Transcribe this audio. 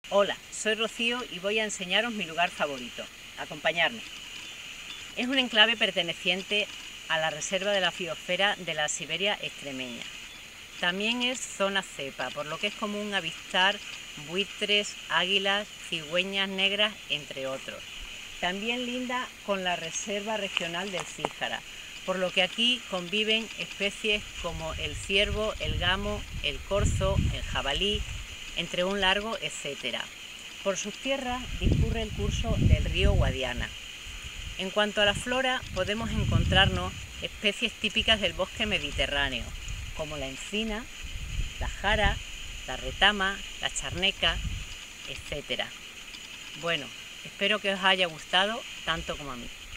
Hola, soy Rocío y voy a enseñaros mi lugar favorito. Acompañadme. Es un enclave perteneciente a la Reserva de la Biosfera de la Siberia extremeña. También es zona cepa, por lo que es común avistar buitres, águilas, cigüeñas negras, entre otros. También linda con la Reserva Regional del Síhara, por lo que aquí conviven especies como el ciervo, el gamo, el corzo, el jabalí, entre un largo etcétera. Por sus tierras discurre el curso del río Guadiana. En cuanto a la flora, podemos encontrarnos especies típicas del bosque mediterráneo, como la encina, la jara, la retama, la charneca, etcétera. Bueno, espero que os haya gustado tanto como a mí.